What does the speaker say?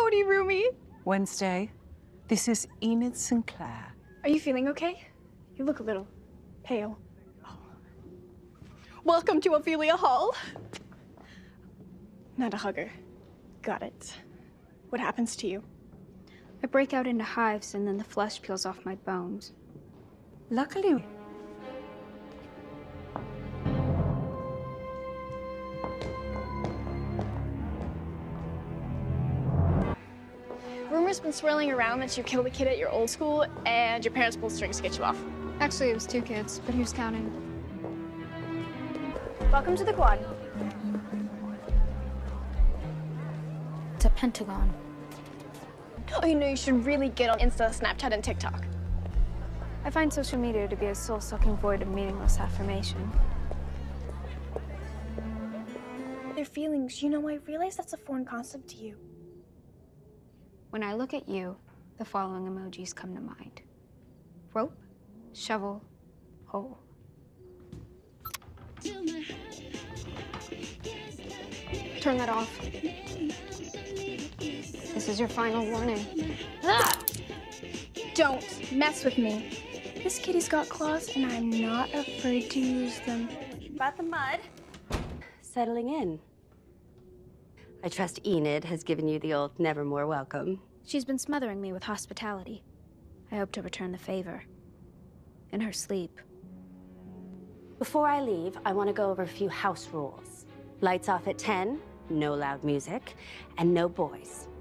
Howdy, roomie. Wednesday, this is Enid Sinclair. Are you feeling okay? You look a little pale. Oh. Welcome to Ophelia Hall. Not a hugger. Got it. What happens to you? I break out into hives and then the flesh peels off my bones. Luckily, Rumors been swirling around that you killed a kid at your old school and your parents pulled strings to get you off. Actually, it was 2 kids, but who's counting? Welcome to the quad. It's a pentagon. Oh, you know, you should really get on Insta, Snapchat, and TikTok. I find social media to be a soul-sucking void of meaningless affirmation. Their feelings, you know, I realize that's a foreign concept to you. When I look at you, the following emojis come to mind. Rope, shovel, hole. Turn that off. This is your final warning. Ah! Don't mess with me. This kitty's got claws, and I'm not afraid to use them. About the mud. Settling in. I trust Enid has given you the old nevermore welcome. She's been smothering me with hospitality. I hope to return the favor. In her sleep. Before I leave, I want to go over a few house rules. Lights off at 10, no loud music, and no boys.